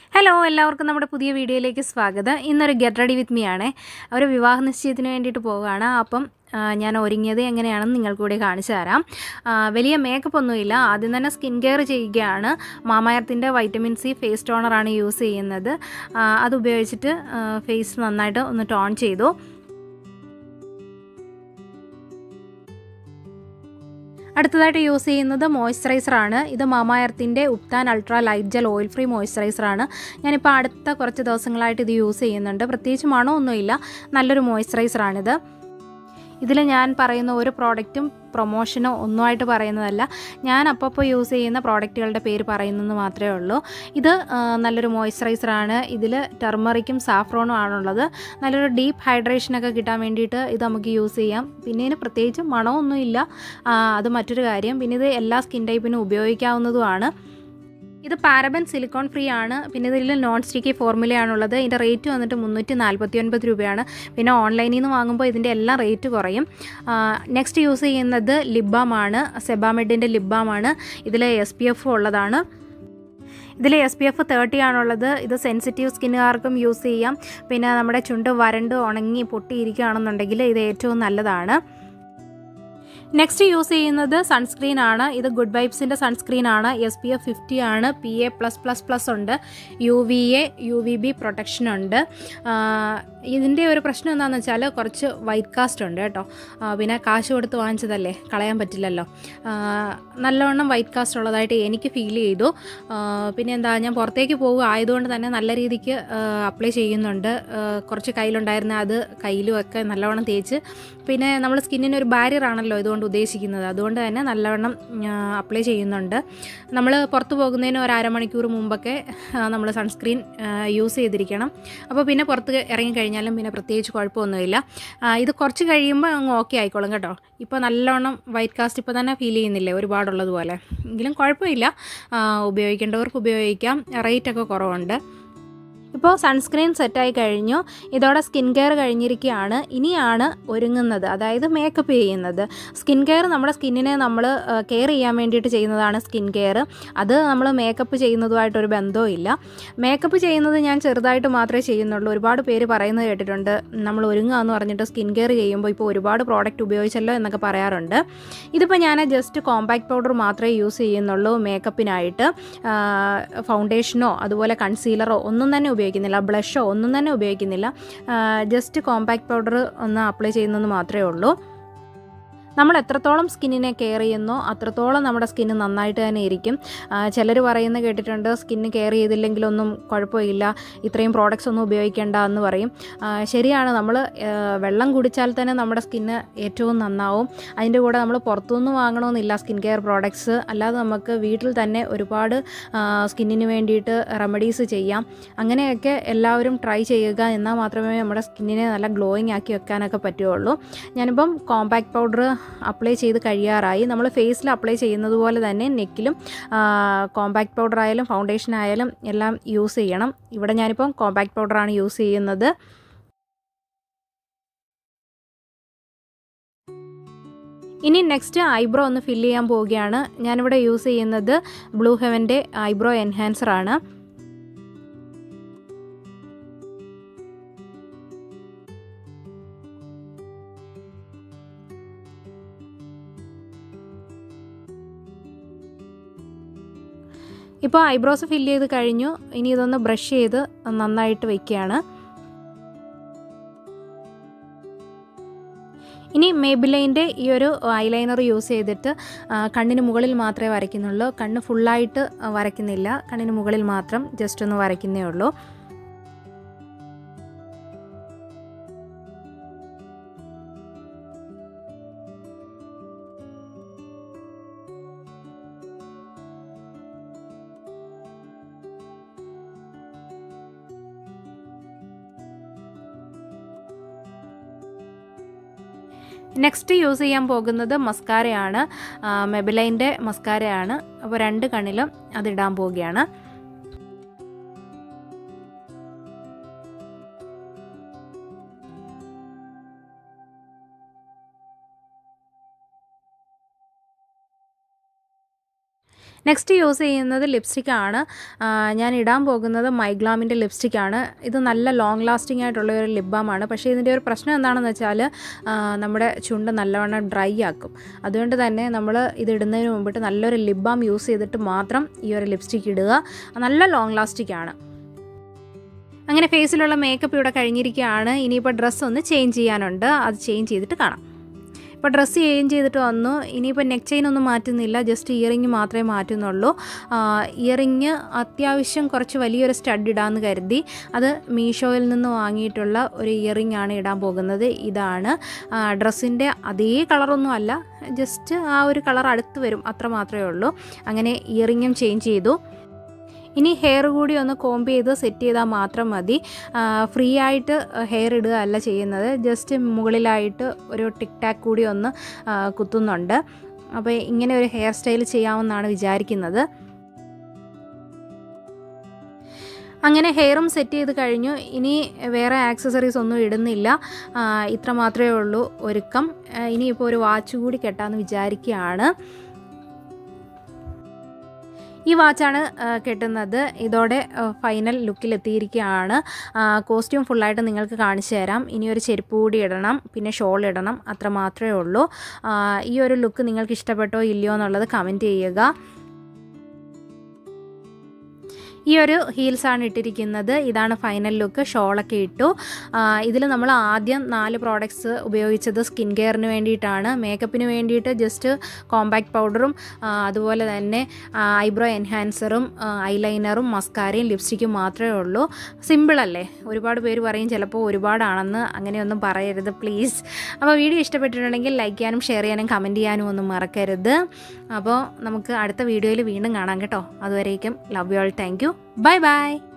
Hello എല്ലാവർക്കും നമ്മുടെ പുതിയ വീഡിയോയിലേക്ക് സ്വാഗതം. ഇന്നൊരു ഗെറ്റ് റെഡി വിത്ത് മീ ആണ്. ഒരു വിവാഹ നിശ്ചയത്തിന് വേണ്ടിയിട്ട് പോവുകയാണ്. അപ്പം ഞാൻ ഒരുങ്ങിയത് എങ്ങനെയാണെന്ന് നിങ്ങൾക്ക് കൂടി കാണിച്ചു തരാം. വലിയ മേക്കപ്പ് ഒന്നുമില്ല. ആദ്യം തന്നെ സ്കിൻ കെയർ ചെയ്യുകയാണ്. മാമ-എർത്തിൻ്റെ വൈറ്റമിൻ സി ഫേസ് ടോണറാണ് യൂസ് ചെയ്യുന്നത്. അത് ഉപയോഗിച്ചിട്ട് ഫേസ് നന്നായിട്ട് ഒന്ന് ടോൺ ചെയ്തു. അടുത്തതായിട്ട് യൂസ് ചെയ്യുന്നത് മോയ്സ്ചറൈസറാണ്. ഇത് മാമ-എർത്തിൻ്റെ ubtan ultra light gel oil free മോയ്സ്ചറൈസറാണ്. ഞാനിപ്പോൾ അടുത്ത കുറച്ച് ദിവസങ്ങളായിട്ട് ഇത് യൂസ് ചെയ്യുന്നുണ്ട്. പ്രത്യേകിച്ച് മണമൊന്നുമില്ല, നല്ലൊരു മോയ്സ്ചറൈസറാണിത്. ഇതിൽ ഞാൻ പറയുന്ന ഒരു പ്രോഡക്റ്റും പ്രൊമോഷനോ ഒന്നുമായിട്ട് പറയുന്നതല്ല. ഞാൻ അപ്പോൾ യൂസ് ചെയ്യുന്ന പ്രോഡക്റ്റുകളുടെ പേര് പറയുന്നത് മാത്രമേ ഉള്ളൂ. ഇത് നല്ലൊരു മോയ്സ്ചറൈസറാണ്. ഇതിൽ ടെർമറിക്കും സാഫ്രോണും ആണുള്ളത്. നല്ലൊരു ഡീപ്പ് ഹൈഡ്രേഷനൊക്കെ കിട്ടാൻ വേണ്ടിയിട്ട് ഇത് നമുക്ക് യൂസ് ചെയ്യാം. പിന്നെ ഇതിന് പ്രത്യേകിച്ച് മണമൊന്നുമില്ല, അത് മറ്റൊരു കാര്യം. പിന്നെ ഇത് എല്ലാ സ്കിൻ ടൈപ്പിനും ഉപയോഗിക്കാവുന്നതുമാണ്. ഇത് പാരബൻ സിലിക്കോൺ ഫ്രീ ആണ്. പിന്നെ ഇതിൽ നോൺ സ്റ്റിക്കി ഫോർമുലയാണുള്ളത്. ഇതിൻ്റെ റേറ്റ് വന്നിട്ട് 349 രൂപയാണ്. പിന്നെ ഓൺലൈനിൽ നിന്ന് വാങ്ങുമ്പോൾ ഇതിൻ്റെ എല്ലാം റേറ്റ് കുറയും. നെക്സ്റ്റ് യൂസ് ചെയ്യുന്നത് ലിപ് ബാമാണ്. സെബാമെഡിൻ്റെ ലിപ് ബാമാണ്. ഇതിൽ SPF ഉള്ളതാണ്. ഇതിൽ SPF 30 ആണുള്ളത്. ഇത് സെൻസിറ്റീവ് സ്കിന്നുകാർക്കും യൂസ് ചെയ്യാം. പിന്നെ നമ്മുടെ ചുണ്ട് വരണ്ട് ഉണങ്ങി പൊട്ടിയിരിക്കുകയാണെന്നുണ്ടെങ്കിൽ ഇത് ഏറ്റവും നല്ലതാണ്. നെക്സ്റ്റ് യൂസ് ചെയ്യുന്നത് സൺസ്ക്രീൻ ആണ്. ഇത് ഗുഡ് വൈബ്സിൻ്റെ സൺസ്ക്രീൻ ആണ്. SPF 50 ആണ്. PA+++ ഉണ്ട്. UVA UVB പ്രൊട്ടക്ഷൻ ഉണ്ട്. ഇതിൻ്റെ ഒരു പ്രശ്നം എന്താണെന്ന് വെച്ചാൽ കുറച്ച് വൈറ്റ് കാസ്റ്റ് ഉണ്ട് കേട്ടോ. പിന്നെ കാശ് കൊടുത്ത് വാങ്ങിച്ചതല്ലേ, കളയാൻ പറ്റില്ലല്ലോ. നല്ലവണ്ണം വൈറ്റ് കാസ്റ്റ് ഉള്ളതായിട്ട് എനിക്ക് ഫീൽ ചെയ്തു. പിന്നെ എന്താ, ഞാൻ പുറത്തേക്ക് പോകുക ആയതുകൊണ്ട് തന്നെ നല്ല രീതിക്ക് അപ്ലൈ ചെയ്യുന്നുണ്ട്. കുറച്ച് കയ്യിലുണ്ടായിരുന്ന അത് കയ്യിലും ഒക്കെ നല്ലവണ്ണം തേച്ച്, പിന്നെ നമ്മൾ സ്കിന്നിന് ഒരു ബാരിയർ ആണല്ലോ ഇതുകൊണ്ട് ഉദ്ദേശിക്കുന്നത്. അതുകൊണ്ട് തന്നെ നല്ലവണ്ണം അപ്ലൈ ചെയ്യുന്നുണ്ട്. നമ്മൾ പുറത്ത് പോകുന്നതിന് ഒരു അരമണിക്കൂർ മുമ്പൊക്കെ നമ്മൾ സൺസ്ക്രീൻ യൂസ് ചെയ്തിരിക്കണം. അപ്പോൾ പിന്നെ പുറത്ത് ഇറങ്ങിക്കഴിഞ്ഞാലും പിന്നെ പ്രത്യേകിച്ച് കുഴപ്പമൊന്നുമില്ല. ഇത് കുറച്ച് കഴിയുമ്പോൾ അങ്ങ് ഓക്കെ ആയിക്കോളും കേട്ടോ. ഇപ്പോൾ നല്ലവണ്ണം വൈറ്റ് കാസ്റ്റ് ഇപ്പോൾ തന്നെ ഫീൽ ചെയ്യുന്നില്ലേ, ഒരുപാടുള്ളതുപോലെ. എങ്കിലും കുഴപ്പമില്ല, ഉപയോഗിക്കേണ്ടവർക്ക് ഉപയോഗിക്കാം. റേറ്റൊക്കെ കുറവുണ്ട്. ഇപ്പോൾ സൺസ്ക്രീൻ സെറ്റായി കഴിഞ്ഞു. ഇതോടെ സ്കിൻ കെയർ കഴിഞ്ഞിരിക്കുകയാണ്. ഇനിയാണ് ഒരുങ്ങുന്നത്, അതായത് മേക്കപ്പ് ചെയ്യുന്നത്. സ്കിൻ കെയർ നമ്മുടെ സ്കിന്നിനെ നമ്മൾ കെയർ ചെയ്യാൻ വേണ്ടിയിട്ട് ചെയ്യുന്നതാണ് സ്കിൻ കെയർ. അത് നമ്മൾ മേക്കപ്പ് ചെയ്യുന്നതുമായിട്ടൊരു ബന്ധവും ഇല്ല. മേക്കപ്പ് ചെയ്യുന്നത് ഞാൻ ചെറുതായിട്ട് മാത്രമേ ചെയ്യുന്നുള്ളൂ. ഒരുപാട് പേര് പറയുന്നത് കേട്ടിട്ടുണ്ട്, നമ്മൾ ഒരുങ്ങുകയെന്ന് പറഞ്ഞിട്ട് സ്കിൻ കെയർ ചെയ്യുമ്പോൾ ഇപ്പോൾ ഒരുപാട് പ്രോഡക്റ്റ് ഉപയോഗിച്ചല്ലോ എന്നൊക്കെ പറയാറുണ്ട്. ഇതിപ്പോൾ ഞാൻ ജസ്റ്റ് കോമ്പാക്ട് പൗഡർ മാത്രമേ യൂസ് ചെയ്യുന്നുള്ളൂ മേക്കപ്പിനായിട്ട്. ഫൗണ്ടേഷനോ അതുപോലെ കൺസീലറോ ഒന്നും തന്നെ ഉപയോഗിക്കുന്നില്ല, ബ്ലഷോ ഒന്നും തന്നെ ഉപയോഗിക്കുന്നില്ല. ജസ്റ്റ് കോമ്പാക്ട് പൗഡർ ഒന്ന് അപ്ലൈ ചെയ്യുന്നത് മാത്രമേ ഉള്ളൂ. നമ്മൾ എത്രത്തോളം സ്കിന്നിനെ കെയർ ചെയ്യുന്നോ അത്രത്തോളം നമ്മുടെ സ്കിന്ന് നന്നായിട്ട് തന്നെ ഇരിക്കും. ചിലർ പറയുന്നത് കേട്ടിട്ടുണ്ട്, സ്കിന്ന് കെയർ ചെയ്തില്ലെങ്കിലൊന്നും കുഴപ്പമില്ല, ഇത്രയും പ്രോഡക്റ്റ്സ് ഒന്നും ഉപയോഗിക്കേണ്ട എന്ന് പറയും. ശരിയാണ്, നമ്മൾ വെള്ളം കുടിച്ചാൽ തന്നെ നമ്മുടെ സ്കിന്ന് ഏറ്റവും നന്നാവും. അതിൻ്റെ കൂടെ നമ്മൾ പുറത്തുനിന്ന് വാങ്ങണമെന്നില്ല സ്കിൻ കെയർ പ്രോഡക്ട്സ്. അല്ലാതെ നമുക്ക് വീട്ടിൽ തന്നെ ഒരുപാട് സ്കിന്നിന് വേണ്ടിയിട്ട് റെമഡീസ് ചെയ്യാം. അങ്ങനെയൊക്കെ എല്ലാവരും ട്രൈ ചെയ്യുക. എന്നാൽ മാത്രമേ നമ്മുടെ സ്കിന്നിനെ നല്ല ഗ്ലോയിങ് ആക്കി വെക്കാനൊക്കെ പറ്റുള്ളൂ. ഞാനിപ്പം കോമ്പാക്ട് പൗഡർ അപ്ലൈ ചെയ്ത് കഴിയാറായി. നമ്മൾ ഫേസിൽ അപ്ലൈ ചെയ്യുന്നത് പോലെ തന്നെ നെക്കിലും കോമ്പാക്ട് പൗഡർ ആയാലും ഫൗണ്ടേഷൻ ആയാലും എല്ലാം യൂസ് ചെയ്യണം. ഇവിടെ ഞാനിപ്പം കോമ്പാക്ട് പൗഡറാണ് യൂസ് ചെയ്യുന്നത്. ഇനി നെക്സ്റ്റ് ഐബ്രോ ഒന്ന് ഫില്ല് ചെയ്യാൻ പോവുകയാണ്. ഞാനിവിടെ യൂസ് ചെയ്യുന്നത് ബ്ലൂ ഹെവൻ്റെ ഐബ്രോ എൻഹാൻസറാണ്. ഇപ്പോൾ ഐബ്രോസ് ഫില്ല് ചെയ്ത് കഴിഞ്ഞു. ഇനി ഇതൊന്ന് ബ്രഷ് ചെയ്ത് നന്നായിട്ട് വയ്ക്കുകയാണ്. ഇനി മേബിലൈൻ്റെ ഈ ഒരു ഐലൈനർ യൂസ് ചെയ്തിട്ട് കണ്ണിന് മുകളിൽ മാത്രമേ വരയ്ക്കുന്നുള്ളൂ. കണ്ണ് ഫുള്ളായിട്ട് വരയ്ക്കുന്നില്ല, കണ്ണിന് മുകളിൽ മാത്രം ജസ്റ്റ് ഒന്ന് വരയ്ക്കുന്നേ ഉള്ളൂ. നെക്സ്റ്റ് യൂസ് ചെയ്യാൻ പോകുന്നത് മസ്കാരയാണ്. മെബിലൈൻ്റെ മസ്കാരയാണ്. അപ്പോൾ 2 കണ്ണിലും അതിടാൻ പോവുകയാണ്. നെക്സ്റ്റ് യൂസ് ചെയ്യുന്നത് ലിപ്സ്റ്റിക്കാണ്. ഞാൻ ഇടാൻ പോകുന്നത് മൈഗ്ലാമിൻ്റെ ലിപ്സ്റ്റിക്കാണ്. ഇത് നല്ല ലോങ് ലാസ്റ്റിംഗ് ആയിട്ടുള്ള ഒരു ലിപ് ബാമാണ്. പക്ഷേ ഇതിൻ്റെ ഒരു പ്രശ്നം എന്താണെന്ന് വെച്ചാൽ നമ്മുടെ ചുണ്ട് നല്ലവണ്ണം ഡ്രൈ ആക്കും. അതുകൊണ്ട് തന്നെ നമ്മൾ ഇത് ഇടുന്നതിന് മുമ്പിട്ട് നല്ലൊരു ലിപ് ബാം യൂസ് ചെയ്തിട്ട് മാത്രം ഈ ഒരു ലിപ്സ്റ്റിക്ക് ഇടുക. നല്ല ലോങ് ലാസ്റ്റിക്കാണ്. അങ്ങനെ ഫേസിലുള്ള മേക്കപ്പ് ഇവിടെ കഴിഞ്ഞിരിക്കുകയാണ്. ഇനിയിപ്പോൾ ഡ്രസ്സ് ഒന്ന് ചേഞ്ച് ചെയ്യാനുണ്ട്. അത് ചേഞ്ച് ചെയ്തിട്ട് കാണാം. ഇപ്പോൾ ഡ്രസ്സ് ചേഞ്ച് ചെയ്തിട്ട് വന്നു. ഇനിയിപ്പോൾ നെക്ക് ചെയിൻ ഒന്നും മാറ്റുന്നില്ല, ജസ്റ്റ് ഇയറിങ് മാത്രമേ മാറ്റുന്നുള്ളൂ. ഇയറിങ് അത്യാവശ്യം കുറച്ച് വലിയൊരു സ്റ്റഡ് ഇടാമെന്ന് കരുതി. അത് മീഷോയിൽ നിന്ന് വാങ്ങിയിട്ടുള്ള ഒരു ഇയറിങ് ആണ് ഇടാൻ പോകുന്നത്. ഇതാണ് ഡ്രസ്സിൻ്റെ അതേ കളറൊന്നും അല്ല, ജസ്റ്റ് ആ ഒരു കളർ അടുത്ത് വരും, അത്ര മാത്രമേ ഉള്ളൂ. അങ്ങനെ ഇയറിങ്ങും ചേഞ്ച് ചെയ്തു. ഇനി ഹെയർ കൂടി ഒന്ന് കോംബ് ചെയ്ത് സെറ്റ് ചെയ്താൽ മാത്രം മതി. ഫ്രീ ആയിട്ട് ഹെയർ ഇടുക അല്ല ചെയ്യുന്നത്, ജസ്റ്റ് മുകളിലായിട്ട് ഒരു ടിക് ടാക്ക് കൂടി ഒന്ന് കുത്തുന്നുണ്ട്. അപ്പോൾ ഇങ്ങനെ ഒരു ഹെയർ സ്റ്റൈൽ ചെയ്യാമെന്നാണ് വിചാരിക്കുന്നത്. അങ്ങനെ ഹെയറും സെറ്റ് ചെയ്ത് കഴിഞ്ഞു. ഇനി വേറെ ആക്സസറീസ് ഒന്നും ഇടുന്നില്ല, ഇത്ര മാത്രമേ ഉള്ളൂ ഒരുക്കം. ഇനിയിപ്പോൾ ഒരു വാച്ച് കൂടി കെട്ടാമെന്ന് വിചാരിക്കുകയാണ്. ഈ വാച്ചാണ് കെട്ടുന്നത്. ഇതോടെ ഫൈനൽ ലുക്കിലെത്തിയിരിക്കുകയാണ്. കോസ്റ്റ്യൂം ഫുള്ളായിട്ട് നിങ്ങൾക്ക് കാണിച്ചു തരാം. ഇനി ഒരു ചെരുപ്പ് കൂടി ഇടണം, പിന്നെ ഷോൾ ഇടണം, അത്ര മാത്രമേ ഉള്ളൂ. ഈ ഒരു ലുക്ക് നിങ്ങൾക്ക് ഇഷ്ടപ്പെട്ടോ ഇല്ലയോ എന്നുള്ളത് കമൻറ്റ് ചെയ്യുക. ഈ ഒരു ഹീൽസാണ് ഇട്ടിരിക്കുന്നത്. ഇതാണ് ഫൈനൽ ലുക്ക്. ഷോളൊക്കെ ഇട്ടു. ഇതിൽ നമ്മൾ ആദ്യം 4 പ്രോഡക്റ്റ്സ് ഉപയോഗിച്ചത് സ്കിൻ കെയറിന് വേണ്ടിയിട്ടാണ്. മേക്കപ്പിന് വേണ്ടിയിട്ട് ജസ്റ്റ് കോമ്പാക്ട് പൗഡറും അതുപോലെ തന്നെ ഐബ്രോ എൻഹാൻസറും ഐലൈനറും മസ്കാരയും ലിപ്സ്റ്റിക്കും മാത്രമേ ഉള്ളൂ. സിമ്പിളല്ലേ? ഒരുപാട് പേര് പറയും ചിലപ്പോൾ ഒരുപാടാണെന്ന്. അങ്ങനെയൊന്നും പറയരുത് പ്ലീസ്. അപ്പോൾ വീഡിയോ ഇഷ്ടപ്പെട്ടിട്ടുണ്ടെങ്കിൽ ലൈക്ക് ചെയ്യാനും ഷെയർ ചെയ്യാനും കമൻറ്റ് ചെയ്യാനും ഒന്നും മറക്കരുത്. അപ്പോൾ നമുക്ക് അടുത്ത വീഡിയോയിൽ വീണ്ടും കാണാം കേട്ടോ. അതുവരേക്കും love you all. Thank you. Bye bye.